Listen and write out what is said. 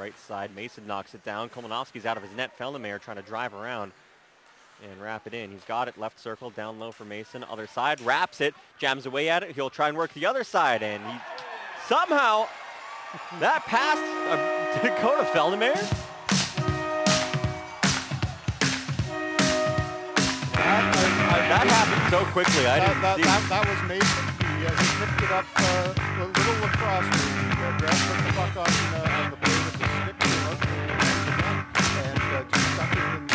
right side. Mason knocks it down. Kolmanovsky's out of his net. Feldemare trying to drive around and wrap it in. He's got it. Left circle, down low for Mason. Other side, wraps it, jams away at it. He'll try and work the other side, and he somehow, that passed Dakota Feldemare. That happened so quickly. That was Mason. He picked it up a little lacrosse move. Put the puck on the blade of the stick and just stuck it in